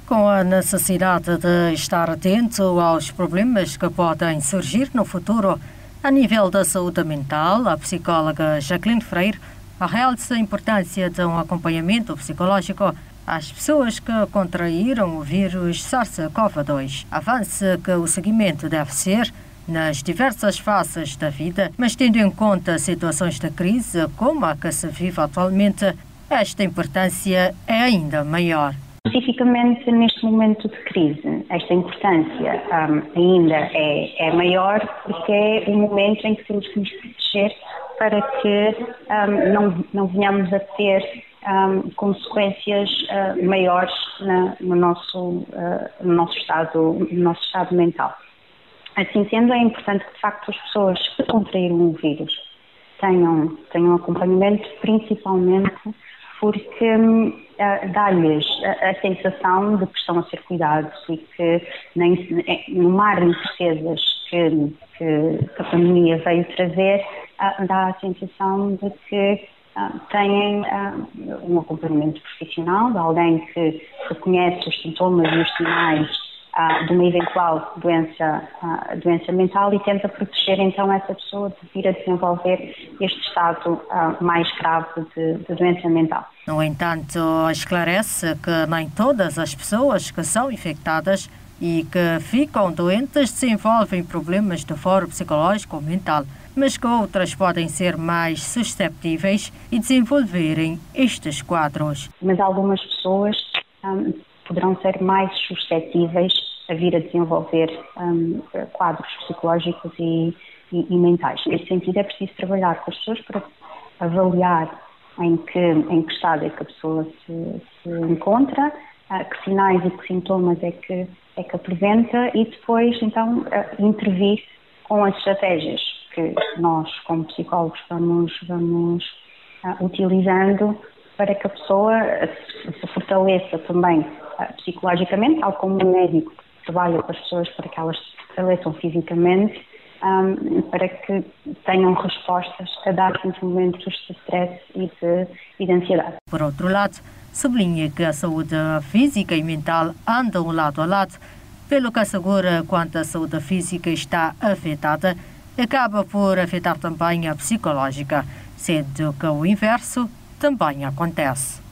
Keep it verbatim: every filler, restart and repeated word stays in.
Com a necessidade de estar atento aos problemas que podem surgir no futuro a nível da saúde mental, a psicóloga Jacqueline Freire realça a importância de um acompanhamento psicológico às pessoas que contraíram o vírus SARS-CoV dois. Avança que o seguimento deve ser nas diversas fases da vida, mas tendo em conta situações de crise como a que se vive atualmente, esta importância é ainda maior. Especificamente neste momento de crise, esta importância um, ainda é, é maior porque é um momento em que temos que nos proteger para que um, não, não venhamos a ter um, consequências uh, maiores na, no, nosso, uh, no, nosso estado, no nosso estado mental. Assim sendo, é importante que de facto as pessoas que contraíram o vírus tenham, tenham acompanhamento, principalmente porque uh, dá-lhes a, a sensação de que estão a ser cuidados e que nem, no mar de incertezas que, que, que a pandemia veio trazer, uh, dá a sensação de que uh, têm uh, um acompanhamento profissional, de alguém que reconhece os sintomas e os sinais de uma eventual doença, uh, doença mental e tenta proteger então essa pessoa de vir a desenvolver este estado uh, mais grave de, de doença mental. No entanto, esclarece que nem todas as pessoas que são infectadas e que ficam doentes desenvolvem problemas de foro psicológico ou mental, mas que outras podem ser mais susceptíveis e desenvolverem estes quadros. Mas algumas pessoas um, poderão ser mais suscetíveis a vir a desenvolver um, quadros psicológicos e, e, e mentais. Nesse sentido, é preciso trabalhar com as pessoas para avaliar em que, em que estado é que a pessoa se, se encontra, uh, que sinais e que sintomas é que, é que apresenta e depois, então, uh, intervir com as estratégias que nós, como psicólogos, vamos, vamos uh, utilizando para que a pessoa se, se fortaleça também uh, psicologicamente, tal como o médico trabalha com as pessoas para que elas se fortaleçam fisicamente, um, para que tenham respostas a dar nos momentos de stress e de, e de ansiedade. Por outro lado, sublinha que a saúde física e mental andam lado a lado, pelo que assegura quando a saúde física está afetada, acaba por afetar também a psicológica, sendo que o inverso também acontece.